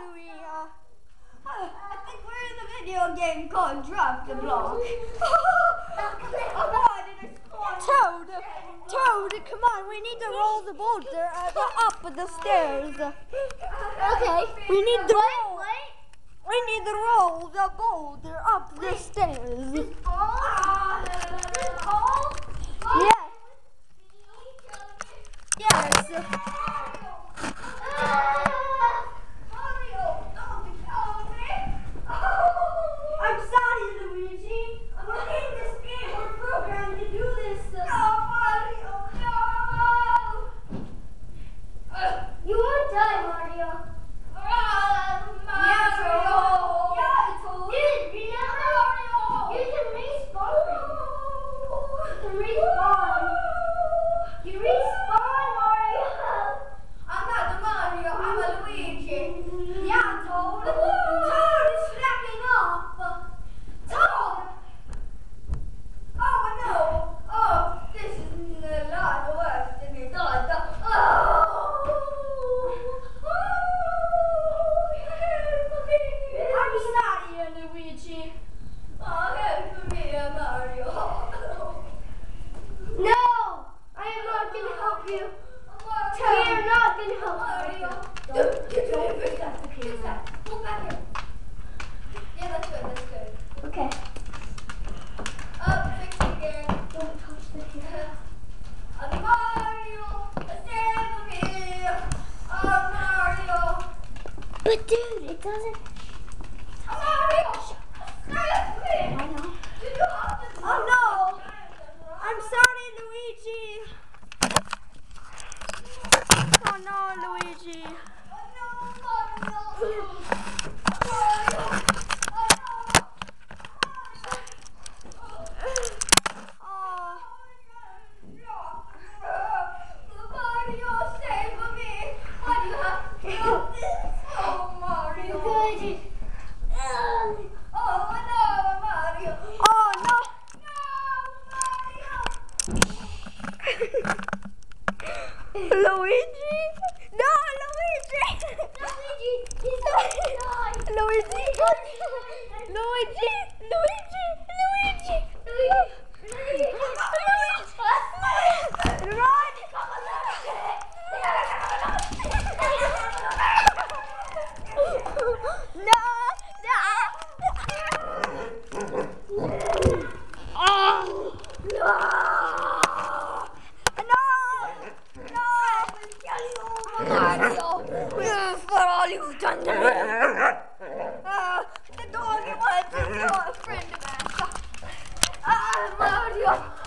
Louie. I think we're in a video game called Drop the Block. Toad, come on, we need to roll the boulder up the stairs. Okay. We need to roll the boulder up the stairs. This ball? Yes. Yes. I'm sorry, Luigi. We're in this game. We're programmed to do this. Mario, no! You won't die, Mario. You can respawn. You respawn, Mario. I'm not the Mario, I'm a Luigi. Yeah, Toad. Toad is snapping up. Toad! Oh no! Oh, this is a lot worse than we thought. I'm sorry, Luigi. Oh, help me, Mario. No, I am not going to help you. We are not going to help you. Don't fix that. Fix that. Pull back in. Yeah, that's good. Okay. Fix it again. Don't touch the hair. Mario, save me. Mario. But dude, it doesn't. Mario, save me. I know. Oh no. I'm sorry, Luigi. Oh no, Luigi. Mario, save me. Why do you have to do this? Oh, Mario. Good. Oh no, Mario. Oh no. Luigi? No, Luigi! Luigi, he's going to die. Luigi! Luigi! Luigi! Luigi! Luigi! Run! No! Mario, for all you've done to me. The dog you wanted to kill a friend of ours. Mario.